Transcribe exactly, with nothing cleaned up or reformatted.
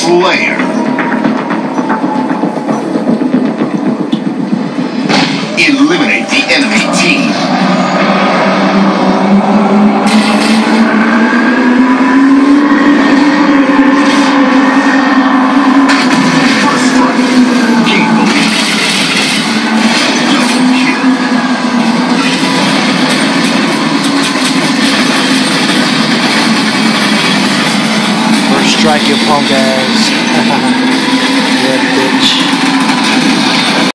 Slayer. Eliminate the enemy team. First strike. Gain the lead. Double kill. First strike, you punk ass. Yeah, bitch.